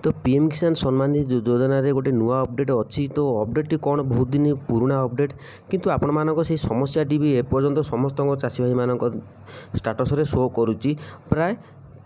तो पीएम किसान सम्मान निधि योजना रे गोटे नुआ अपडेट अच्छी। तो अपडेट कौन बहुत दिन पुराना अपडेट किंतु आपण मानक से समस्या भी एपर्यंत समस्त चाषी भाई मान स्टाटस रे शो करुच्ची प्राय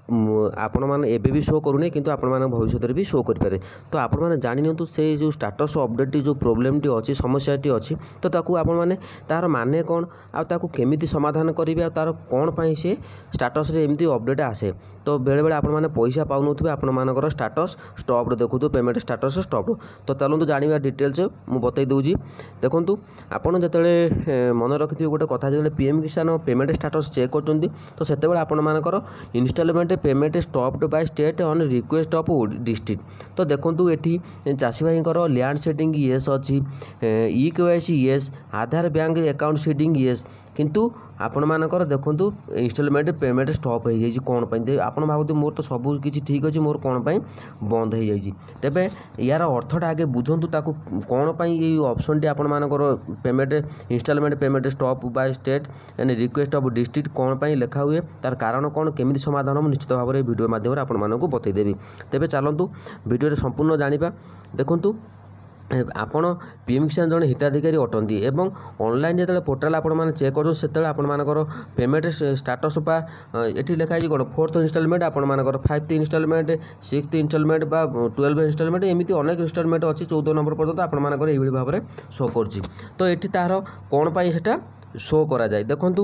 आपण मैंने एबे भी शो करूनी किंतु आपण मैंने भविष्य में भी शो करें। तो आपण मैंने जानी नियंतु से जो स्टाटस अपडेट जो प्रोब्लेम टी अच्छी समस्याटी अच्छी तो ताकू आपण मैंने तार माने कौन आकु केमिति समाधान करेंगे तार कौन पाई से स्टाटस रे एमती अपडेट आसे। तो बेले बेले आपण मैंने पैसा पाउन आपण मानकर स्टाटस स्टॉप देखु पेमेंट स्टाटस स्टॉप। तो चलते जाना डिटेल्स मुझे बतई दूसरी देखूँ आपड़ जो मन रखिए गोटे कथा जो पीएम किसान पेमेंट स्टाटस चेक कर तो से आपण मानकर instalment payment stopped by state on request of district. तो देखो ये चाषी भाई लैंड सेटिंग येस अच्छी e KYC yes Aadhaar bank account setting yes किंतु आपण मानकर देखो इंस्टॉलमेंट पेमेंट स्टॉप हो जाए कौन पाई आपण भावते मोर तो सब किसी ठीक अच्छे मोर कौन पाई बंद हो जाए तेबे यार अर्थटा आगे बुझंतु ताकू कौन पाई ये ऑप्शन टी आपण मानकर payment instalment payment stop by state and request of district कौन पाई लिखा हुए तार कारण कौन केमिति समाधान हम निश्चित भाव में वीडियो माध्यम आपण मानकु बतईदेवी। तेबे चलतु वीडियो संपूर्ण जानिबा। देखंतु आपण पीएम किसान जन हिताधिकारी अटंती एवं ऑनलाइन जो पोर्टाल आपण मैंने चेक कर से आपण मानकर पेमेंट स्टाटस बा ये लिखाई कौन 4th इंस्टॉलमेंट आपण मानकर 5th इंस्टॉलमेंट 6th इंस्टॉलमेंट बा 12 इंस्टॉलमेंट एमती अनेक इंस्टॉलमेंट अच्छी 14 नंबर पर्यंत आपण मानकर ये भाव में शो कर। तो ये तार कौन पाई सेटा शो करा जाए। देखंतु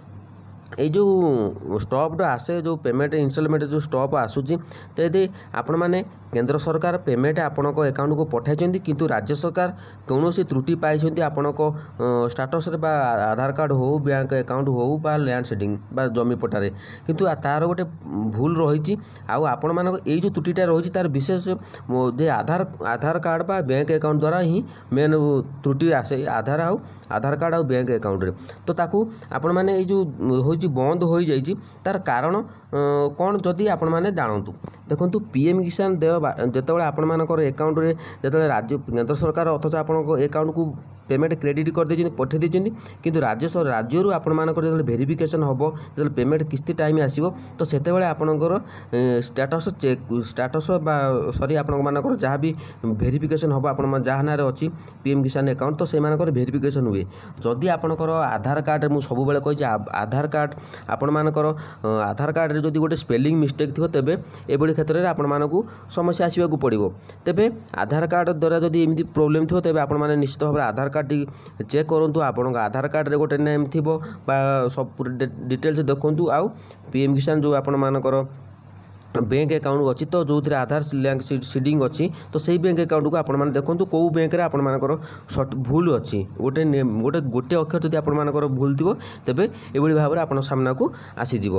ये जो स्टॉप आसे जो पेमेंट इंस्टॉलमेंट जो स्टॉप आसूची तो यदि आपण मैंने केंद्र सरकार पेमेंट आपण अकाउंट को पठाई किंतु राज्य सरकार कौन त्रुटि पाई आपण स्टाटस बा आधार कार्ड हो बैंक अकाउंट हो बा लैंड सेटिंग बा जमी पट्टारे किंतु तार गोटे भूल रही आपण मानक ये जो त्रुटिटा रही तार विशेष जे आधार कार्ड बा बैंक अकाउंट द्वारा ही मेन त्रुटि आसे आधार कार्ड आ बैंक अकाउंट रे। तो ताकू आपण माने ये जो बंद हो जाइए तार कारण कौन जदि आपण मैंने जानतु। देखो पीएम किसान जो आपण मानकर अकाउंट रे जो राज्य केंद्र सरकार अथच आपण अकाउंट को पेमेंट क्रेडिट कर दे पठे देछन किंतु राज्य आपण मानकर जो वेरिफिकेशन हम जो पेमेंट किस्ती टाइम आसो तो से आपणकर स्टाटस चेक स्टाटस सॉरी आपण मानकर जहाँ भी वेरिफिकेशन हम आप जहाँ ना अच्छी पीएम किसान अकाउंट तो से वेरिफिकेशन हुए जदि आपणकर आधार कार्ड मुझे सब कही आधार कार्ड आपण मानकर आधार कार्ड रे जदि गोटे स्पेलिंग मिस्टेक थी तेबे एभली क्षेत्र में आपण मानकु समस्या आसवाक पड़ो। तेबे आधार कार्ड द्वारा जदि एमती प्रोब्लेम थी तेबे आपण माने निश्चित भाव आधार कार्ड चेक करूँ आपण आधार कार्ड रे गोटे नेम थी सब डिटेल्स देखूँ आउ पीएम किसान जो आपण मानकर बैंक अकाउंट अच्छी तो जो आधार लैंक सीडिंग अच्छी तो सही बैंक अकाउंट को आपण देखो कौ बैंक आपण मानकर भूल अच्छी गोटे नेम गोटे अक्षर जब आपण मानकर भूल थी तेबे एभली भाव में आपण सामना को आसीजिव।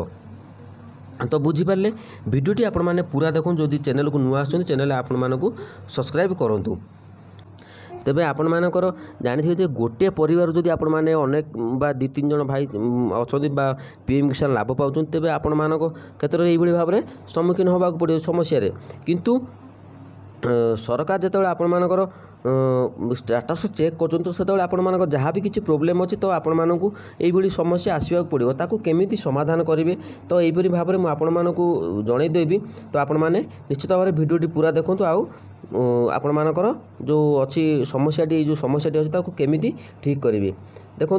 तो बुझीपारे भिडियोटी आपण मैंने पूरा देखो जदि चैनल को नुआ आसुन चैनल आपण मानकु सब्सक्राइब करूँ। तेबे आपण मानकर जानी थे गोटे परिवार जदि आपण माने अनेक बा 2-3 जन भाई अच्छे बा पीएम किसान लाभ पाउछन तेबे आपण मानक क्षेत्र में यही भाव में सम्मुखीन होगा पड़ो समस्या किंतु सरकार जो आपण मानकर स्टाटस चेक कर से आपण मानक जहाँ भी किसी प्रोब्लेम अच्छी तो आपण मानकु यही समस्या आसवाक पड़ो ताकू केमिति समाधान करेंगे। तो यहीपरी भाव में आपण मानकु जनईदेवी। तो आपण माने निश्चित भाव में भिडियोटी पूरा देखु आउ आपण मानकर जो अच्छी समस्याटी जो समस्याटी अच्छी ताकू केमिति ठीक करेंगे। देखु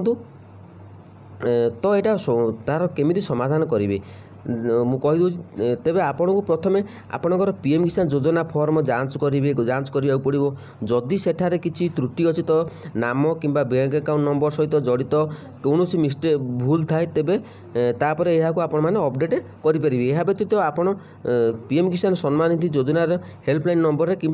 तो यहाँ तार केमिति समाधान करेंगे मु कहीदे। तेबे आपन को प्रथमे आपणकर पीएम किसान योजना फॉर्म जांच करने पड़ो जदि सेठारे किसी त्रुटि अच्छी तो नाम किंबा बैंक अकाउंट नंबर सहित जड़ित कौन मिस्टेक भूल थाए तेबे तापर यह आपण मैंने अपडेट करेंगे। यह व्यतीत आपड़ पीएम किसान सम्मान निधि योजनार हेल्पलाइन नंबर कि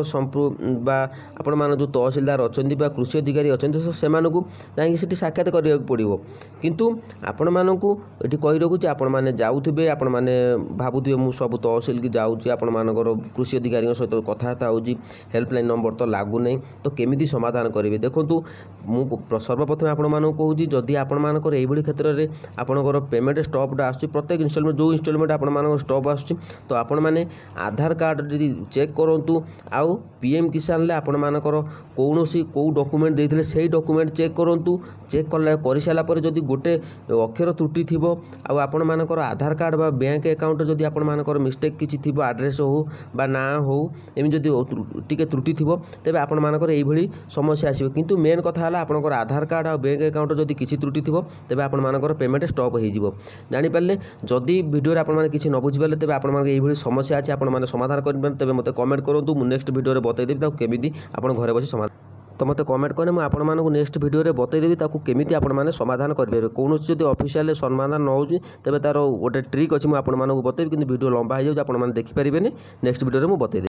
आपण मान जो तहसीलदार अच्छा कृषि अधिकारी अच्छा से जाकि साक्षात करने पड़ो किंतु आपण मानक ये कही रखुच्छे आपण मैंने जाऊे आपण मैंने भावुवे मु सब तहसील की जाऊँगी आपण मानकर कृषि अधिकारी सहित कथबार्ता हो हेल्पलाइन नंबर तो लागू नहीं तो केमिति समाधान करेंगे। देखो मु सर्वप्रथम आपण मानक कहूँ जदि आपण मानकर यही क्षेत्र में आपणकर पेमेंट स्टॉप आस प्रत्येक इंस्टॉलमेंट जो इंस्टॉलमेंट आपण मानकर स्टॉप आस तो आपण मैंने आधार कार्ड यदि चेक करूँ आउ पीएम किसान ले आपण मानकर कौन कौ डॉक्यूमेंट देते से डॉक्यूमेंट चेक करूँ चेक कर सारापर जदि गोटे अक्षर त्रुटि थी आपण मानकर आधार आधार कार्ड बा बैंक अकाउंट जदि आपण मानकर मिस्टेक किछि थिबो एड्रेस हो बा ना हो एमि जदि टिके त्रुटि थिबो तेबे आपण मानकर एई भली समस्या आसीबो। किंतु मेन कथा हला आपनकर आधार कार्ड आ बैंक अकाउंट जदि किछि त्रुटि थिबो तेबे आपण मानकर पेमेंट स्टॉप हो जिवो। जानि पारले जदि वीडियो रे आपण माने किछि न बुझि पारले तेबे आपण मानकर एई भली समस्या अछि आपण माने समाधान करिबेन तेबे मते कमेंट करंतु मु नेक्स्ट वीडियो रे बतै देबी ताकू केमिति आपण घरे बसी समाधान तो मत कमेंट करें मुझे आपको नेक्स्ट वीडियो रे बतईदेवी ताकू केमिति आपण माने समाधान करेंगे। कौन जब ऑफिशियल समाधान न हो तेबे तार गोटे ट्रिक अच्छी मुझे आपको बतईबी कि वीडियो लंबा हो जाए देखिपारे नेक्स्ट वीडियो में बतईदेवी।